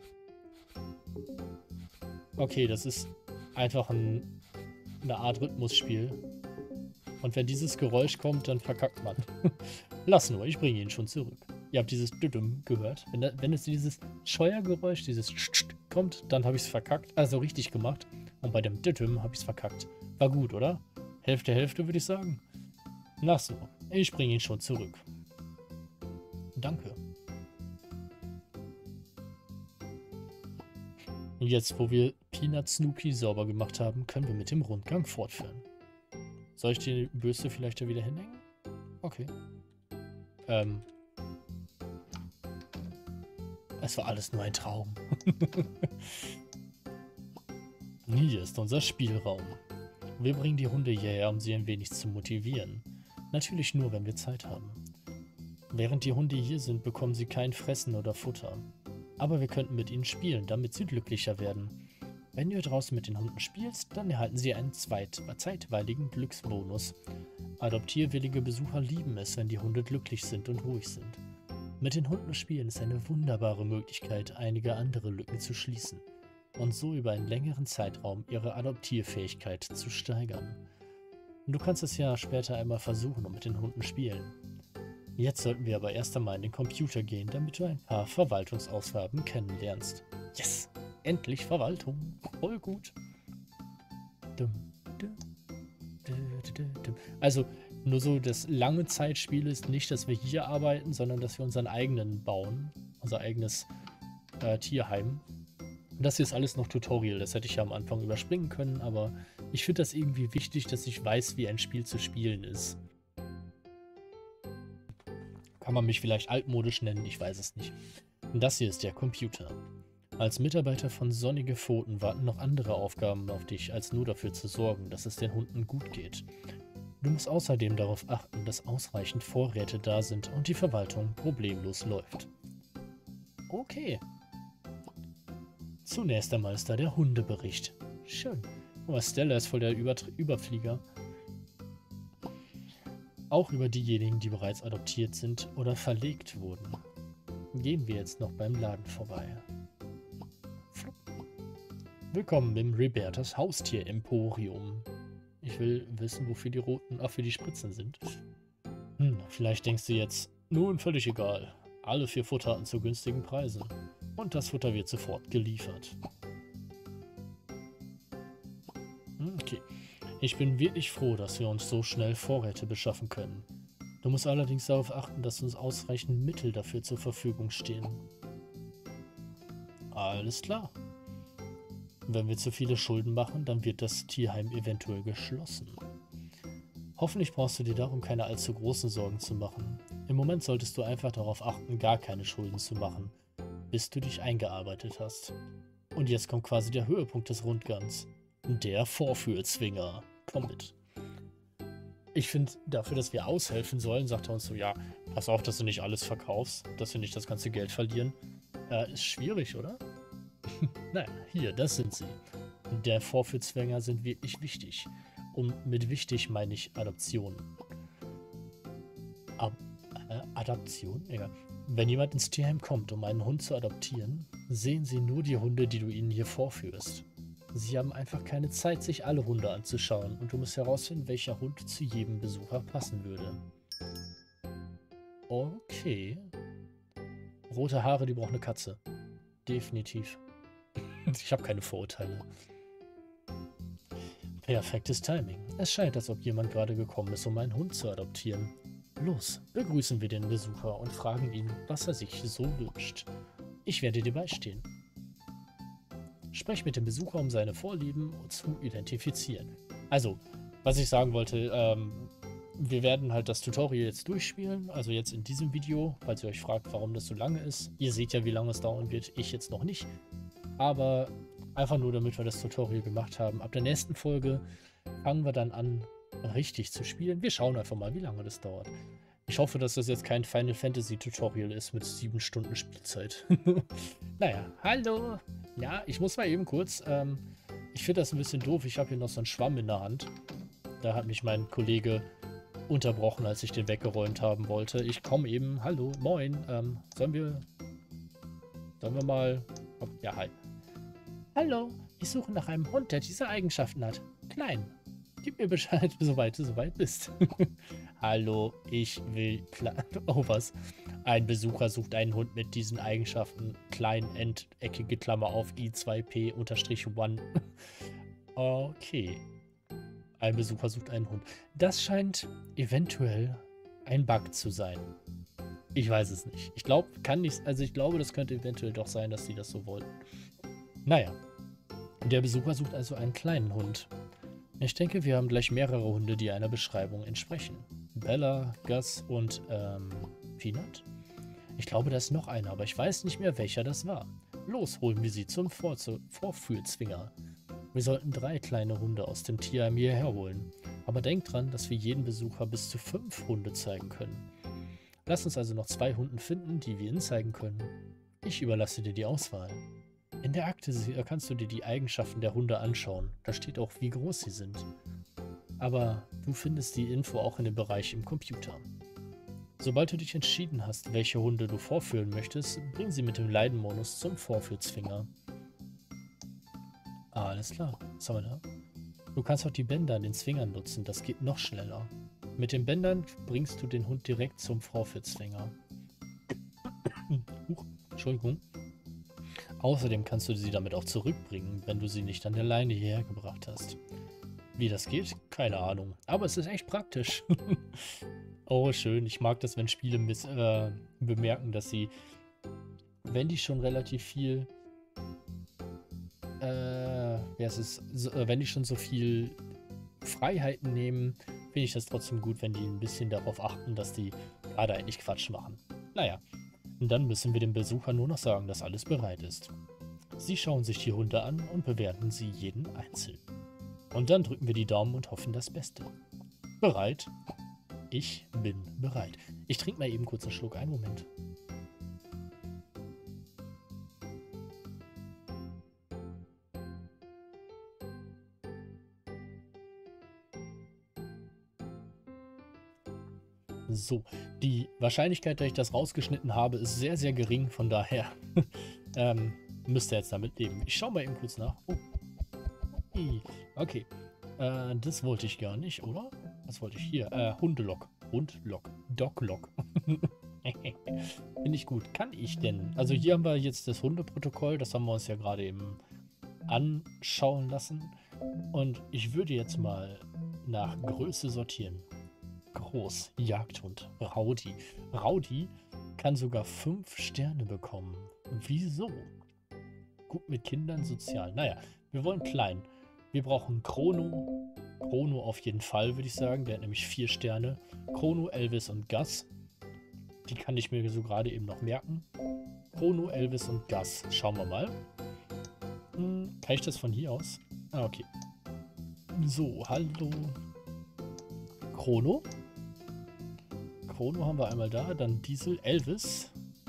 A: Okay, das ist einfach ein, eine Art Rhythmusspiel. Und wenn dieses Geräusch kommt, dann verkackt man. Lass nur, ich bringe ihn schon zurück. Ihr habt dieses Düdüm gehört. Wenn, da, wenn es dieses Scheuergeräusch, dieses kommt, dann habe ich es verkackt. Also richtig gemacht. Und bei dem Düdüm habe ich es verkackt. War gut, oder? Hälfte, Hälfte, würde ich sagen. Lass nur, ich bringe ihn schon zurück. Danke. Und jetzt, wo wir Peanut Snoopy sauber gemacht haben, können wir mit dem Rundgang fortführen. Soll ich die Bürste vielleicht da wieder hinhängen? Okay. Ähm. Es war alles nur ein Traum. Hier ist unser Spielraum. Wir bringen die Hunde hierher, um sie ein wenig zu motivieren. Natürlich nur, wenn wir Zeit haben. Während die Hunde hier sind, bekommen sie kein Fressen oder Futter. Aber wir könnten mit ihnen spielen, damit sie glücklicher werden. Wenn du draußen mit den Hunden spielst, dann erhalten sie einen zweit zeitweiligen Glücksbonus. Adoptierwillige Besucher lieben es, wenn die Hunde glücklich sind und ruhig sind. Mit den Hunden spielen ist eine wunderbare Möglichkeit, einige andere Lücken zu schließen und so über einen längeren Zeitraum ihre Adoptierfähigkeit zu steigern. Du kannst es ja später einmal versuchen und mit den Hunden spielen. Jetzt sollten wir aber erst einmal in den Computer gehen, damit du ein paar Verwaltungsaufgaben kennenlernst. Yes! Endlich Verwaltung. Voll gut. Also, nur so das lange Zeitspiel ist nicht, dass wir hier arbeiten, sondern dass wir unseren eigenen bauen. Unser eigenes äh, Tierheim. Und das hier ist alles noch Tutorial. Das hätte ich ja am Anfang überspringen können, aber ich finde das irgendwie wichtig, dass ich weiß, wie ein Spiel zu spielen ist. Kann man mich vielleicht altmodisch nennen, ich weiß es nicht. Und das hier ist der Computer. Als Mitarbeiter von Sonnige Pfoten warten noch andere Aufgaben auf dich, als nur dafür zu sorgen, dass es den Hunden gut geht. Du musst außerdem darauf achten, dass ausreichend Vorräte da sind und die Verwaltung problemlos läuft. Okay. Zunächst einmal ist da der Hundebericht. Schön. Oh, Stella ist voll der Über Überflieger. Auch über diejenigen, die bereits adoptiert sind oder verlegt wurden. Gehen wir jetzt noch beim Laden vorbei. Willkommen im Robertas Haustier-Emporium. Ich will wissen, wofür die roten, ach, für die Spritzen sind. Hm, vielleicht denkst du jetzt, nun völlig egal. Alle vier Futterarten zu günstigen Preisen. Und das Futter wird sofort geliefert. Okay. Ich bin wirklich froh, dass wir uns so schnell Vorräte beschaffen können. Du musst allerdings darauf achten, dass uns ausreichend Mittel dafür zur Verfügung stehen. Alles klar. Wenn wir zu viele Schulden machen, dann wird das Tierheim eventuell geschlossen. Hoffentlich brauchst du dir darum keine allzu großen Sorgen zu machen. Im Moment solltest du einfach darauf achten, gar keine Schulden zu machen, bis du dich eingearbeitet hast. Und jetzt kommt quasi der Höhepunkt des Rundgangs. Der Vorführzwinger. Komm mit. Ich finde, dafür, dass wir aushelfen sollen, sagt er uns so, ja, pass auf, dass du nicht alles verkaufst, dass wir nicht das ganze Geld verlieren. Äh, ist schwierig, oder? Nein, hier, das sind sie. Der Vorführzwänger sind wirklich wichtig. Und mit wichtig meine ich Adoption. Ab äh, Adoption? Egal. Wenn jemand ins Tierheim kommt, um einen Hund zu adoptieren, sehen sie nur die Hunde, die du ihnen hier vorführst. Sie haben einfach keine Zeit, sich alle Hunde anzuschauen und du musst herausfinden, welcher Hund zu jedem Besucher passen würde. Okay. Rote Haare, die braucht eine Katze. Definitiv. Ich habe keine Vorurteile. Perfektes Timing. Es scheint, als ob jemand gerade gekommen ist, um einen Hund zu adoptieren. Los, begrüßen wir den Besucher und fragen ihn, was er sich so wünscht. Ich werde dir beistehen. Sprech mit dem Besucher, um seine Vorlieben zu identifizieren. Also, was ich sagen wollte, ähm, wir werden halt das Tutorial jetzt durchspielen, also jetzt in diesem Video, falls ihr euch fragt, warum das so lange ist. Ihr seht ja, wie lange es dauern wird, ich jetzt noch nicht. Aber einfach nur, damit wir das Tutorial gemacht haben. Ab der nächsten Folge fangen wir dann an, richtig zu spielen. Wir schauen einfach mal, wie lange das dauert. Ich hoffe, dass das jetzt kein Final Fantasy Tutorial ist mit sieben Stunden Spielzeit. Naja, hallo! Ja, ich muss mal eben kurz. Ähm, ich finde das ein bisschen doof. Ich habe hier noch so einen Schwamm in der Hand. Da hat mich mein Kollege unterbrochen, als ich den weggeräumt haben wollte. Ich komme eben. Hallo, moin. Ähm, sollen wir... Sollen wir mal... Oh, ja, hi. Hallo, ich suche nach einem Hund, der diese Eigenschaften hat. Klein. Gib mir Bescheid, sobald du soweit bist. Hallo, ich will... Oh, was? Ein Besucher sucht einen Hund mit diesen Eigenschaften. Klein, end, eckige Klammer auf, i zwei p unterstrich one. Okay. Ein Besucher sucht einen Hund. Das scheint eventuell ein Bug zu sein. Ich weiß es nicht. Ich glaube, kann nicht... Also ich glaube, das könnte eventuell doch sein, dass sie das so wollten. Naja. Der Besucher sucht also einen kleinen Hund. Ich denke, wir haben gleich mehrere Hunde, die einer Beschreibung entsprechen. Bella, Gus und, ähm, Peanut? Ich glaube, da ist noch einer, aber ich weiß nicht mehr, welcher das war. Los, holen wir sie zum Vorzu- Vorführzwinger. Wir sollten drei kleine Hunde aus dem Tierheim hierher holen. Aber denkt dran, dass wir jeden Besucher bis zu fünf Hunde zeigen können. Lass uns also noch zwei Hunde finden, die wir ihnen zeigen können. Ich überlasse dir die Auswahl. In der Akte kannst du dir die Eigenschaften der Hunde anschauen. Da steht auch, wie groß sie sind. Aber du findest die Info auch in dem Bereich im Computer. Sobald du dich entschieden hast, welche Hunde du vorführen möchtest, bring sie mit dem Leidenmodus zum Vorführzwinger. Ah, alles klar. Was haben wir da? Du kannst auch die Bänder an den Zwingern nutzen, das geht noch schneller. Mit den Bändern bringst du den Hund direkt zum Vorführzwinger. Huch, Entschuldigung. Außerdem kannst du sie damit auch zurückbringen, wenn du sie nicht an der Leine hierher gebracht hast. Wie das geht? Keine Ahnung. Aber es ist echt praktisch. Oh, schön. Ich mag das, wenn Spiele miss äh, bemerken, dass sie, wenn die schon relativ viel, äh, ja, es ist, so, äh, wenn die schon so viel Freiheiten nehmen, finde ich das trotzdem gut, wenn die ein bisschen darauf achten, dass die gerade eigentlich Quatsch machen. Naja. Und dann müssen wir dem Besucher nur noch sagen, dass alles bereit ist. Sie schauen sich die Hunde an und bewerten sie jeden einzeln. Und dann drücken wir die Daumen und hoffen das Beste. Bereit? Ich bin bereit. Ich trinke mal eben kurz einen Schluck. Einen Moment. So, die Wahrscheinlichkeit, dass ich das rausgeschnitten habe, ist sehr, sehr gering. Von daher ähm, müsst ihr jetzt damit leben. Ich schaue mal eben kurz nach. Oh. Okay, äh, das wollte ich gar nicht, oder? Was wollte ich hier? Äh, Hundelock. Hundlock. Doglock. Finde ich gut. Kann ich denn? Also hier haben wir jetzt das Hundeprotokoll. Das haben wir uns ja gerade eben anschauen lassen. Und ich würde jetzt mal nach Größe sortieren. Groß, Jagdhund, Rowdy. Rowdy kann sogar fünf Sterne bekommen. Wieso? Gut mit Kindern, sozial. Naja, wir wollen klein. Wir brauchen Chrono. Chrono auf jeden Fall, würde ich sagen. Der hat nämlich vier Sterne. Chrono, Elvis und Gus. Die kann ich mir so gerade eben noch merken. Chrono, Elvis und Gus. Schauen wir mal. Hm, kann ich das von hier aus? Ah, okay. So, hallo. Chrono. Chrono haben wir einmal da. Dann Diesel, Elvis.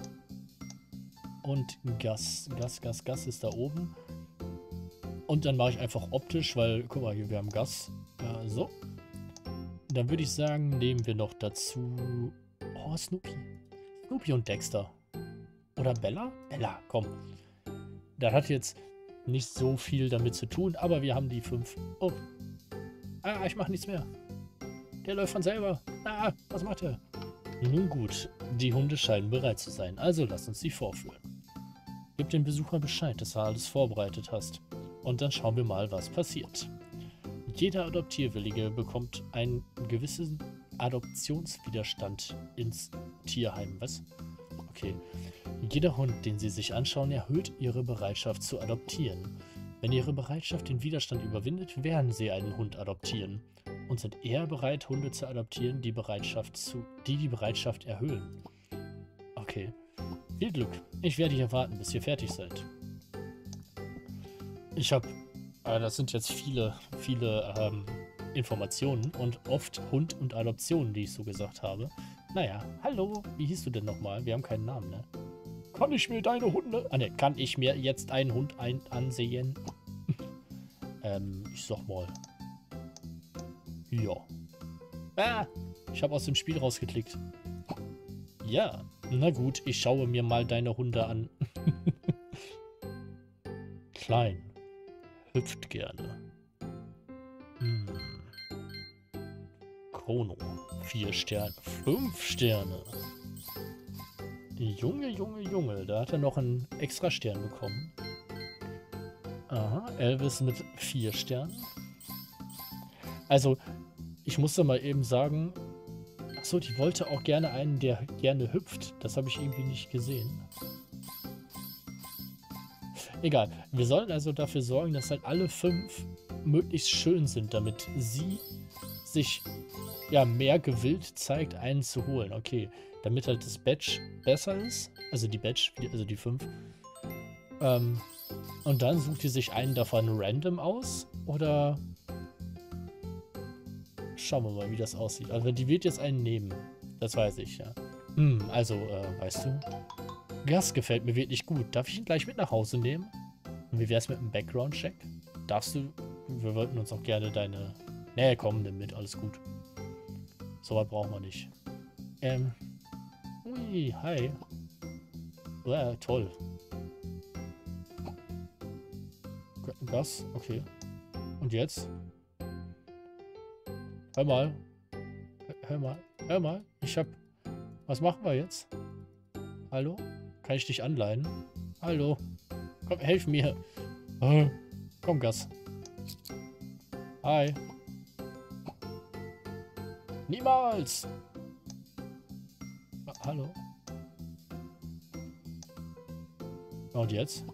A: Und Gus. Gus, Gus, Gus ist da oben. Und dann mache ich einfach optisch, weil, guck mal, hier, wir haben Gus. Äh, so. Dann würde ich sagen, nehmen wir noch dazu... Oh, Snoopy. Snoopy und Dexter. Oder Bella? Bella, komm. Das hat jetzt nicht so viel damit zu tun, aber wir haben die fünf. Oh. Ah, ich mache nichts mehr. Der läuft von selber. Ah, was macht er? Nun gut, die Hunde scheinen bereit zu sein, also lass uns sie vorführen. Gib dem Besucher Bescheid, dass du alles vorbereitet hast. Und dann schauen wir mal, was passiert. Jeder Adoptierwillige bekommt einen gewissen Adoptionswiderstand ins Tierheim. Was? Okay. Jeder Hund, den Sie sich anschauen, erhöht Ihre Bereitschaft zu adoptieren. Wenn Ihre Bereitschaft den Widerstand überwindet, werden Sie einen Hund adoptieren und sind eher bereit, Hunde zu adoptieren, die, Bereitschaft zu, die die Bereitschaft erhöhen. Okay. Viel Glück. Ich werde hier warten, bis ihr fertig seid. Ich habe, äh, das sind jetzt viele, viele ähm, Informationen und oft Hund und Adoption, die ich so gesagt habe. Naja, hallo, wie hieß du denn nochmal? Wir haben keinen Namen, ne? Kann ich mir deine Hunde... Ah ne, kann ich mir jetzt einen Hund ein ansehen? ähm, ich sag mal. Ja. Ah, ich habe aus dem Spiel rausgeklickt. Ja, na gut, ich schaue mir mal deine Hunde an. Klein. Hüpft gerne. Hm. Chrono. Vier Sterne. Fünf Sterne. Junge, Junge, Junge. Da hat er noch einen extra Stern bekommen. Aha, Elvis mit vier Sternen. Also, ich musste mal eben sagen... Achso, die wollte auch gerne einen, der gerne hüpft. Das habe ich irgendwie nicht gesehen. Egal. Wir sollen also dafür sorgen, dass halt alle fünf möglichst schön sind, damit sie sich ja mehr gewillt zeigt, einen zu holen. Okay, damit halt das Badge besser ist. Also die Badge, also die fünf. Ähm, und dann sucht die sich einen davon random aus. Oder... Schauen wir mal, wie das aussieht. Also die wird jetzt einen nehmen. Das weiß ich, ja. Hm, also, äh, weißt du... Gas gefällt mir wirklich gut. Darf ich ihn gleich mit nach Hause nehmen? Und wie wär's mit einem Background-Check? Darfst du... Wir wollten uns auch gerne deine... Nee, komm, nimm mit. Alles gut. So was brauchen wir nicht. Ähm... Ui, hi. Ja, toll. Gas? Okay. Und jetzt? Hör mal. Hör mal. Hör mal. Ich hab... Was machen wir jetzt? Hallo? Kann ich dich anleihen? Hallo? Komm, helf mir. Oh, komm, Gas. Hi. Niemals! Ah, hallo? Und jetzt?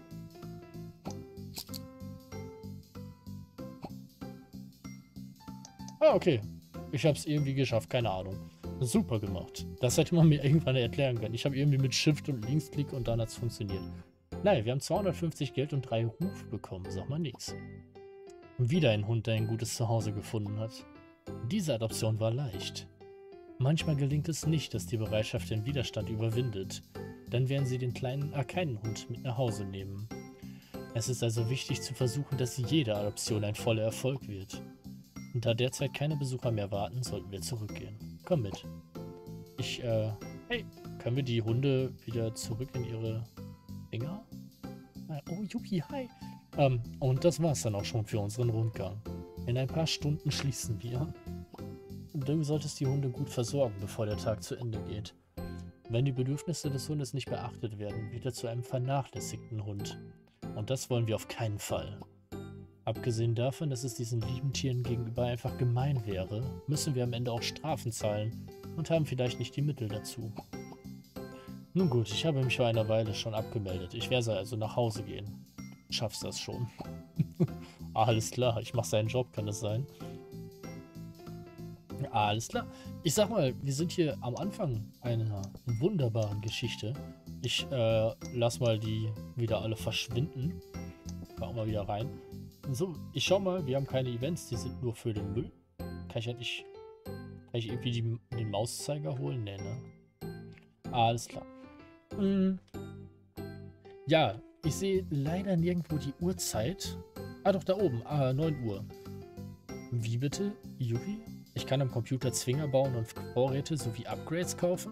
A: Ah, okay. Ich habe es irgendwie geschafft, keine Ahnung. Super gemacht. Das hätte man mir irgendwann erklären können. Ich habe irgendwie mit Shift und Linksklick und dann hat es funktioniert. Naja, wir haben zweihundertfünfzig Geld und drei Ruf bekommen. Sag mal nichts. Wieder ein Hund, der ein gutes Zuhause gefunden hat. Diese Adoption war leicht. Manchmal gelingt es nicht, dass die Bereitschaft den Widerstand überwindet. Dann werden sie den kleinen Arkanenhund mit nach Hause nehmen. Es ist also wichtig zu versuchen, dass jede Adoption ein voller Erfolg wird. Und da derzeit keine Besucher mehr warten, sollten wir zurückgehen. Komm mit. Ich, äh, hey, können wir die Hunde wieder zurück in ihre Dinger? Oh, Yuki, hi. Ähm, und das war's dann auch schon für unseren Rundgang. In ein paar Stunden schließen wir. Du solltest die Hunde gut versorgen, bevor der Tag zu Ende geht. Wenn die Bedürfnisse des Hundes nicht beachtet werden, wird er zu einem vernachlässigten Hund. Und das wollen wir auf keinen Fall. Abgesehen davon, dass es diesen lieben Tieren gegenüber einfach gemein wäre, müssen wir am Ende auch Strafen zahlen und haben vielleicht nicht die Mittel dazu. Nun gut, ich habe mich vor einer Weile schon abgemeldet. Ich werde also nach Hause gehen. Schaffst das schon. Alles klar, ich mache seinen Job, kann das sein? Alles klar. Ich sag mal, wir sind hier am Anfang einer wunderbaren Geschichte. Ich äh, lass mal die wieder alle verschwinden. Machen wir wieder rein. So, ich schau mal, wir haben keine Events, die sind nur für den Müll. Kann ich ja nicht... Kann ich irgendwie die, den Mauszeiger holen? Nee, ne? Alles klar. Hm. Ja, ich sehe leider nirgendwo die Uhrzeit. Ah, doch, da oben. Ah, neun Uhr. Wie bitte, Yuki? Ich kann am Computer Zwinger bauen und Vorräte sowie Upgrades kaufen?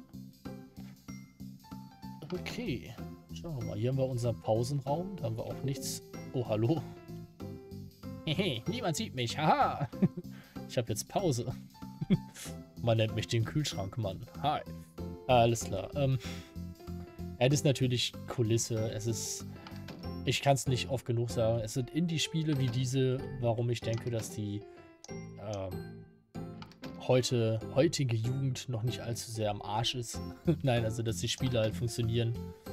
A: Okay. Schauen wir mal. Hier haben wir unseren Pausenraum. Da haben wir auch nichts. Oh, hallo. Hehe, niemand sieht mich. Haha. Ich habe jetzt Pause. Man nennt mich den Kühlschrankmann. Hi. Alles klar. Ähm, es ist natürlich Kulisse. Es ist... Ich kann es nicht oft genug sagen. Es sind Indie-Spiele wie diese, warum ich denke, dass die ähm, heute, heutige Jugend noch nicht allzu sehr am Arsch ist. Nein, also dass die Spiele halt funktionieren.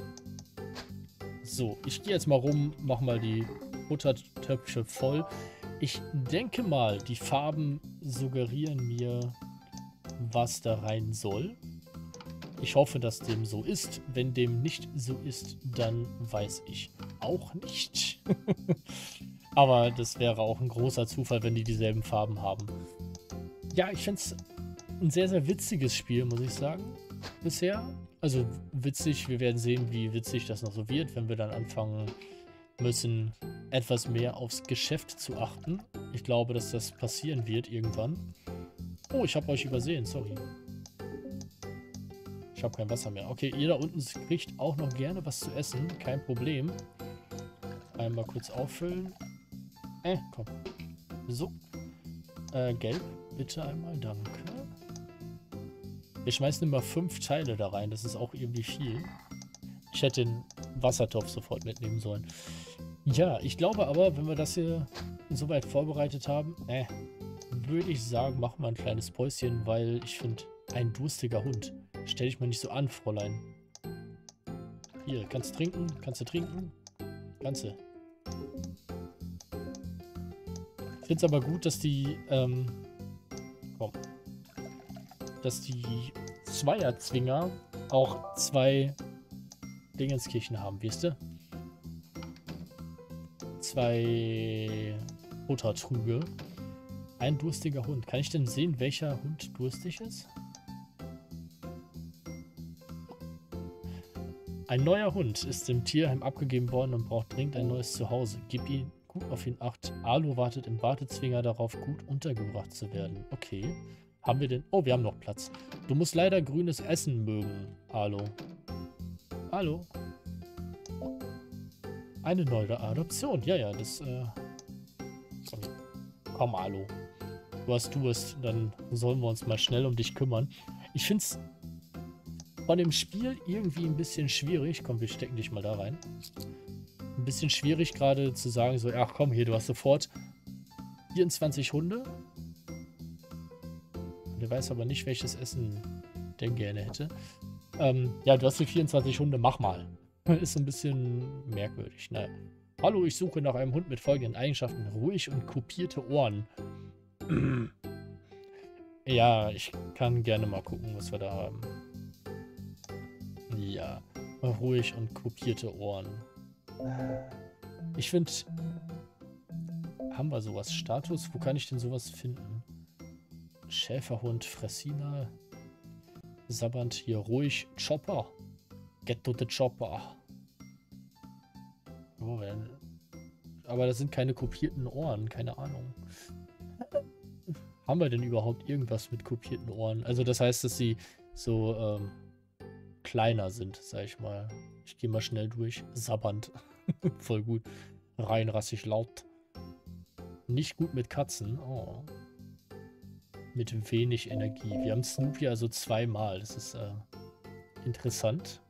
A: So, ich gehe jetzt mal rum, mach mal die Buttertöpfe voll. Ich denke mal, die Farben suggerieren mir, was da rein soll. Ich hoffe, dass dem so ist. Wenn dem nicht so ist, dann weiß ich auch nicht. Aber das wäre auch ein großer Zufall, wenn die dieselben Farben haben. Ja, ich finde es ein sehr, sehr witziges Spiel, muss ich sagen, bisher. Also witzig, wir werden sehen, wie witzig das noch so wird, wenn wir dann anfangen müssen, etwas mehr aufs Geschäft zu achten. Ich glaube, dass das passieren wird irgendwann. Oh, ich habe euch übersehen, sorry. Ich habe kein Wasser mehr. Okay, ihr da unten kriegt auch noch gerne was zu essen, kein Problem. Einmal kurz auffüllen. Äh, komm. So. Äh, gelb, bitte einmal, danke. Wir schmeißen immer fünf Teile da rein, das ist auch irgendwie viel. Ich hätte den Wassertopf sofort mitnehmen sollen. Ja, ich glaube aber, wenn wir das hier soweit vorbereitet haben, äh, würde ich sagen, machen wir ein kleines Päuschen, weil ich finde, ein durstiger Hund. Stell dich mal nicht so an, Fräulein. Hier, kannst du trinken? Kannst du trinken? Kannst du. Ich finde es aber gut, dass die, ähm, komm, dass die Zweierzwinger auch zwei Dingenskirchen haben, weißt du? Zwei Buttertrüge. Ein durstiger Hund. Kann ich denn sehen, welcher Hund durstig ist? Ein neuer Hund ist im Tierheim abgegeben worden und braucht dringend ein neues Zuhause. Gib ihn gut auf ihn acht. Alu wartet im Wartezwinger darauf, gut untergebracht zu werden. Okay. Haben wir denn... Oh, wir haben noch Platz. Du musst leider grünes Essen mögen, Alu. Hallo. Eine neue Adoption. Ja, ja, das... Äh... Sorry. Komm, Alu. Du hast Durst. Dann sollen wir uns mal schnell um dich kümmern. Ich finde es von dem Spiel irgendwie ein bisschen schwierig. Komm, wir stecken dich mal da rein. Ein bisschen schwierig gerade zu sagen, so, ach komm, hier, du hast sofort vierundzwanzig Hunde. Der weiß aber nicht, welches Essen der gerne hätte. Ähm, ja, du hast die vierundzwanzig Hunde, mach mal. Ist so ein bisschen merkwürdig. Naja. Hallo, ich suche nach einem Hund mit folgenden Eigenschaften. Ruhig und kopierte Ohren. Ja, ich kann gerne mal gucken, was wir da haben. Ja, ruhig und kopierte Ohren. Ich finde, haben wir sowas? Status? Wo kann ich denn sowas finden? Schäferhund, Fressina, Sabbernd, hier ruhig, Chopper. Get to the Chopper. Oh, aber das sind keine kopierten Ohren, keine Ahnung. Haben wir denn überhaupt irgendwas mit kopierten Ohren? Also das heißt, dass sie so ähm, kleiner sind, sag ich mal. Ich gehe mal schnell durch. Sabbernd. Voll gut. Reinrassig laut. Nicht gut mit Katzen. Oh. Mit wenig Energie. Wir haben Snoopy also zweimal. Das ist äh, interessant.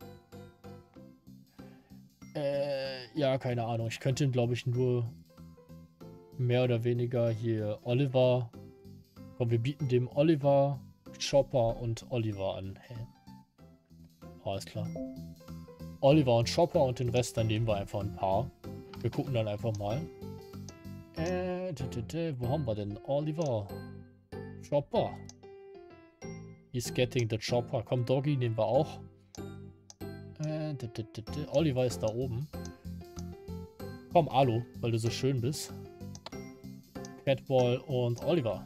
A: Äh, ja, keine Ahnung. Ich könnte ihn, glaube ich, nur mehr oder weniger hier Oliver. Komm, wir bieten dem Oliver, Chopper und Oliver an. Hä? Oh, alles klar. Oliver und Chopper und den Rest, dann nehmen wir einfach ein paar. Wir gucken dann einfach mal. Äh, t -t -t, wo haben wir denn? Oliver. Chopper. He's getting the Chopper. Komm, Doggy nehmen wir auch. Äh, t -t -t -t. Oliver ist da oben. Komm, Alu, weil du so schön bist. Catball und Oliver.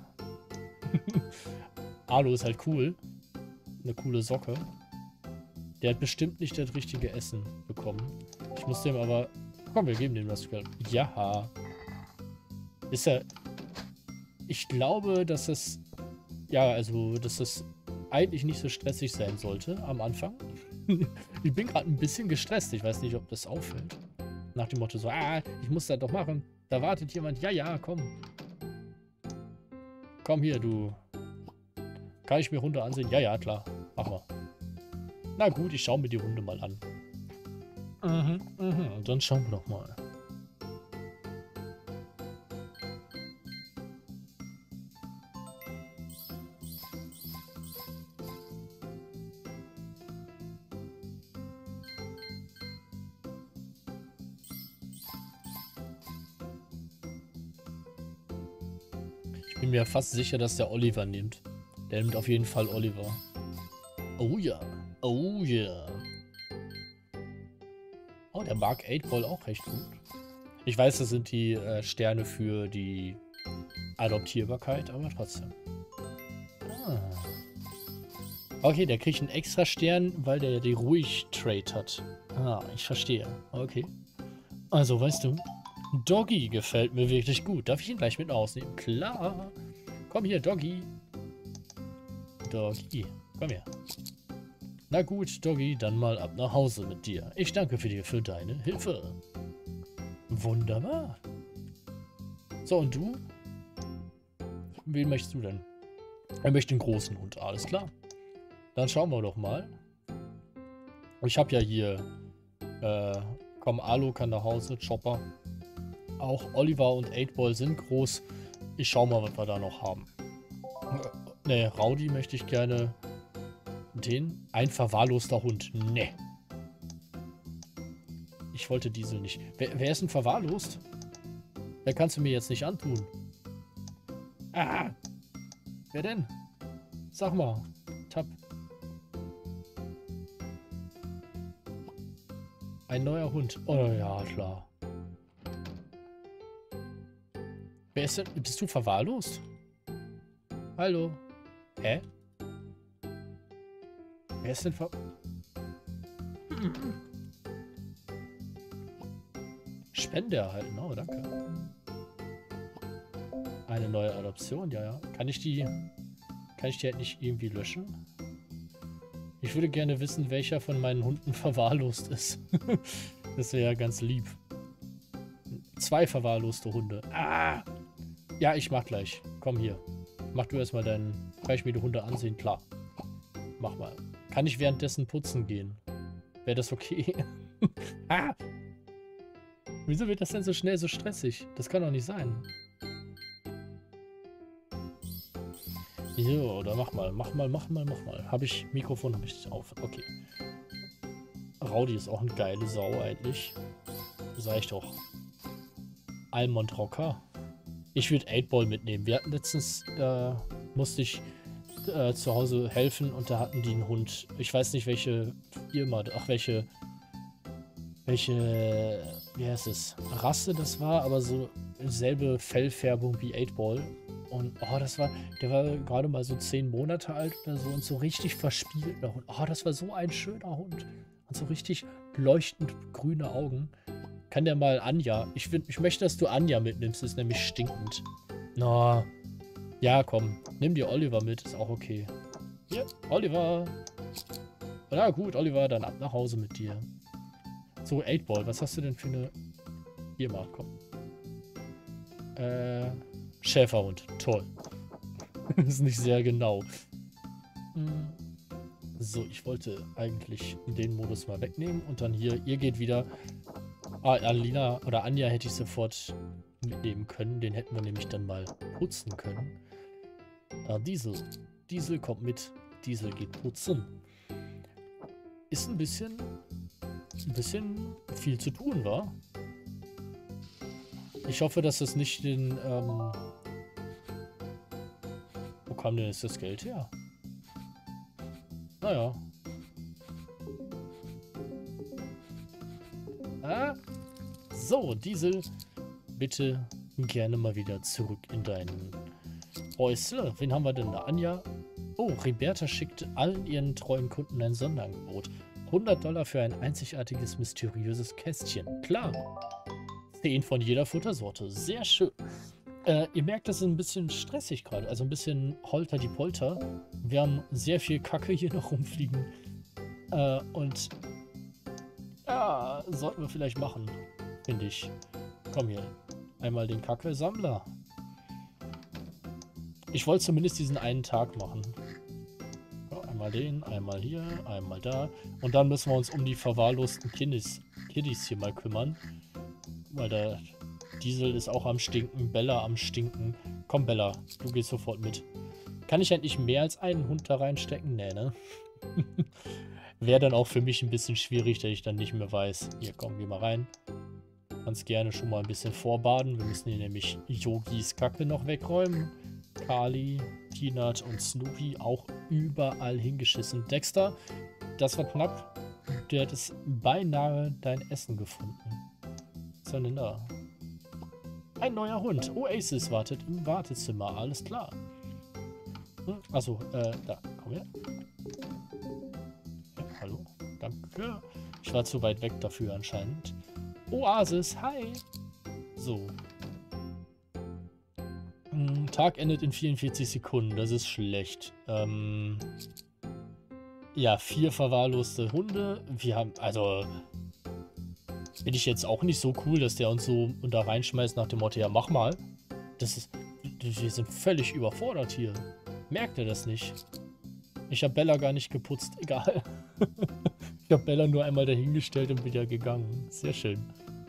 A: Alu ist halt cool. Eine coole Socke. Der hat bestimmt nicht das richtige Essen bekommen. Ich muss dem aber... Komm, wir geben dem das Geld. Ja. Ist er... Ich glaube, dass es... Ja, also, dass es eigentlich nicht so stressig sein sollte am Anfang. Ich bin gerade ein bisschen gestresst. Ich weiß nicht, ob das auffällt. Nach dem Motto so, ah, ich muss das doch machen. Da wartet jemand. Ja, ja, komm. Komm hier, du. Kann ich mir Hunde ansehen? Ja, ja, klar. Mach mal. Na gut, ich schaue mir die Hunde mal an. Mhm, mhm. Und dann schauen wir doch mal. Ich bin mir fast sicher, dass der Oliver nimmt. Der nimmt auf jeden Fall Oliver. Oh ja. Oh ja. Oh, der mag acht Ball auch recht gut. Ich weiß, das sind die äh, Sterne für die Adoptierbarkeit, aber trotzdem. Ah. Okay, der kriegt einen extra Stern, weil der ja die Ruhig-Trade hat. Ah, ich verstehe. Okay. Also, weißt du, Doggy gefällt mir wirklich gut. Darf ich ihn gleich mit ausnehmen? Klar. Komm hier, Doggy. Doggy, komm her. Na gut, Doggy, dann mal ab nach Hause mit dir. Ich danke für dir für deine Hilfe. Wunderbar. So, und du? Wen möchtest du denn? Er möchte einen großen Hund, alles klar. Dann schauen wir doch mal. Ich habe ja hier, äh, komm, Alu kann nach Hause, Chopper. Auch Oliver und acht Ball sind groß. Ich schau mal, was wir da noch haben. Ne, Rowdy möchte ich gerne. Den? Ein verwahrloster Hund. Ne. Ich wollte Diesel nicht. Wer, wer ist denn verwahrlost? Wer kannst du mir jetzt nicht antun? Ah! Wer denn? Sag mal. Tab. Ein neuer Hund. Oh ja, klar. Wer ist denn? Bist du verwahrlost? Hallo? Hä? Wer ist denn ver... Spende erhalten. Oh, danke. Eine neue Adoption, ja, ja. Kann ich die... Kann ich die halt nicht irgendwie löschen? Ich würde gerne wissen, welcher von meinen Hunden verwahrlost ist. Das wäre ja ganz lieb. Zwei verwahrloste Hunde. Ah! Ja, ich mach gleich. Komm hier. Mach du erstmal deinen... Kann ich mir die Hunde ansehen? Klar. Mach mal. Kann ich währenddessen putzen gehen? Wäre das okay? Ah! Wieso wird das denn so schnell so stressig? Das kann doch nicht sein. Jo, oder mach mal, mach mal, mach mal, mach mal. Habe ich, Mikrofon habe ich auf. Okay. Rowdy ist auch eine geile Sau eigentlich. Sag ich doch. Almond Rocker. Ich würde acht Ball mitnehmen. Wir hatten letztens, äh, musste ich äh, zu Hause helfen und da hatten die einen Hund. Ich weiß nicht, welche Firma, ach, welche, welche, wie heißt es, Rasse das war, aber so selbe Fellfärbung wie acht Ball. Und, oh, das war, der war gerade mal so zehn Monate alt oder so und so richtig verspielter Hund. Oh, das war so ein schöner Hund. Und so richtig leuchtend grüne Augen. Kann der mal Anja, ich, find, ich möchte, dass du Anja mitnimmst, ist nämlich stinkend. Na, no. Ja, komm, nimm dir Oliver mit, ist auch okay. Hier, Oliver. Na gut, Oliver, dann ab nach Hause mit dir. So, acht Ball, was hast du denn für eine... Hier mal, komm. Äh... Schäferhund. Toll. Ist nicht sehr genau. So, ich wollte eigentlich den Modus mal wegnehmen und dann hier, ihr geht wieder. Ah, Alina oder Anja hätte ich sofort mitnehmen können. Den hätten wir nämlich dann mal putzen können. Ah, Diesel. Diesel kommt mit. Diesel geht putzen. Ist ein bisschen, ein bisschen viel zu tun, wa? Ich hoffe, dass es nicht den, ähm... Wo kam denn jetzt das Geld her? Naja. Ah. So, Diesel, bitte gerne mal wieder zurück in deinen Häusle. Wen haben wir denn da? Anja? Oh, Roberta schickt allen ihren treuen Kunden ein Sonderangebot. hundert Dollar für ein einzigartiges, mysteriöses Kästchen. Klar. zehn von jeder Futtersorte. Sehr schön. Äh, ihr merkt, das ist ein bisschen stressig gerade. Also ein bisschen holter die Polter. Wir haben sehr viel Kacke hier noch rumfliegen. Äh, und ja, sollten wir vielleicht machen, finde ich. Komm hier. Einmal den Kacke-Sammler. Ich wollte zumindest diesen einen Tag machen. Ja, einmal den, einmal hier, einmal da. Und dann müssen wir uns um die verwahrlosten Kiddies, Kiddies hier mal kümmern. Weil der Diesel ist auch am Stinken, Bella am Stinken. Komm, Bella, du gehst sofort mit. Kann ich endlich mehr als einen Hund da reinstecken? Nee, ne? Wäre dann auch für mich ein bisschen schwierig, dass ich dann nicht mehr weiß. Hier, komm, geh mal rein. Kannst gerne schon mal ein bisschen vorbaden. Wir müssen hier nämlich Yogis Kacke noch wegräumen. Kali, Peanut und Snoopy auch überall hingeschissen. Dexter, das war knapp. Der hat es beinahe dein Essen gefunden. Was ist denn da? Ein neuer Hund. Oasis wartet im Wartezimmer. Alles klar. Hm, achso, äh, da, komm her. Ja, hallo, danke. Ich war zu weit weg dafür anscheinend. Oasis, hi. So. Hm, Tag endet in vierundvierzig Sekunden, das ist schlecht. Ähm... Ja, vier verwahrloste Hunde. Wir haben, also... Bin ich jetzt auch nicht so cool, dass der uns so da reinschmeißt nach dem Motto, ja, mach mal. Das ist... Wir sind völlig überfordert hier. Merkt ihr das nicht? Ich habe Bella gar nicht geputzt, egal. Ich habe Bella nur einmal dahingestellt und wieder gegangen. Sehr schön.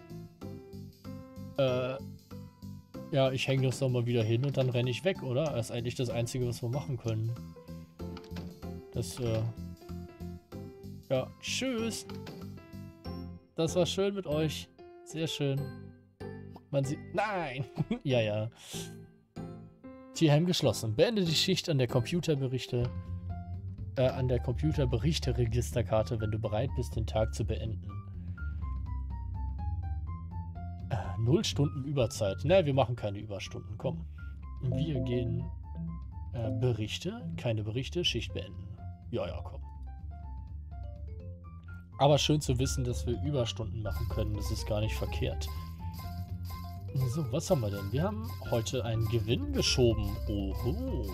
A: Äh... Ja, ich hänge das doch mal wieder hin und dann renne ich weg, oder? Das ist eigentlich das Einzige, was wir machen können. Das, äh... Ja, tschüss. Das war schön mit euch. Sehr schön. Man sieht... Nein! Ja, ja. Tierheim geschlossen. Beende die Schicht an der Computerberichte... Äh, an der Computerberichte-Registerkarte, wenn du bereit bist, den Tag zu beenden. Äh, null Stunden Überzeit. Na, wir machen keine Überstunden. Komm. Wir gehen... Äh, Berichte. Keine Berichte. Schicht beenden. Ja, ja, komm. Aber schön zu wissen, dass wir Überstunden machen können. Das ist gar nicht verkehrt. So, was haben wir denn? Wir haben heute einen Gewinn geschoben. Oho.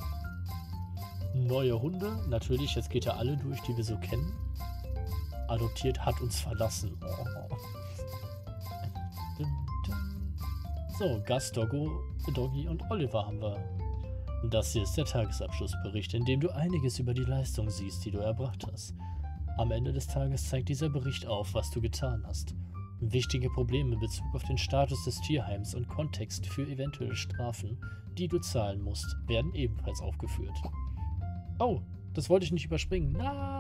A: Neue Hunde. Natürlich, jetzt geht er alle durch, die wir so kennen. Adoptiert, hat uns verlassen. Oh. So, Gastdoggo, Doggy und Oliver haben wir. Das hier ist der Tagesabschlussbericht, in dem du einiges über die Leistung siehst, die du erbracht hast. Am Ende des Tages zeigt dieser Bericht auf, was du getan hast. Wichtige Probleme in Bezug auf den Status des Tierheims und Kontext für eventuelle Strafen, die du zahlen musst, werden ebenfalls aufgeführt. Oh, das wollte ich nicht überspringen.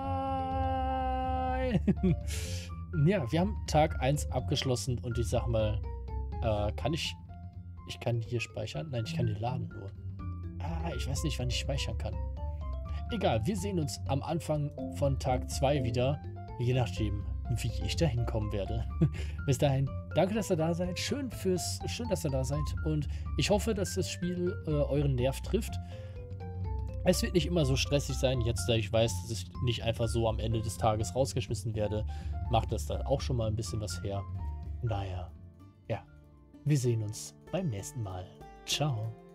A: Nein! Ja, wir haben Tag eins abgeschlossen und ich sag mal, äh, kann ich... Ich kann hier speichern? Nein, ich kann hier laden nur. Ah, ich weiß nicht, wann ich speichern kann. Egal, wir sehen uns am Anfang von Tag zwei wieder, je nachdem, wie ich da hinkommen werde. Bis dahin, danke, dass ihr da seid. Schön, fürs, schön, dass ihr da seid. Und ich hoffe, dass das Spiel äh, euren Nerv trifft. Es wird nicht immer so stressig sein. Jetzt, da ich weiß, dass ich nicht einfach so am Ende des Tages rausgeschmissen werde, macht das dann auch schon mal ein bisschen was her. Naja, ja, wir sehen uns beim nächsten Mal. Ciao.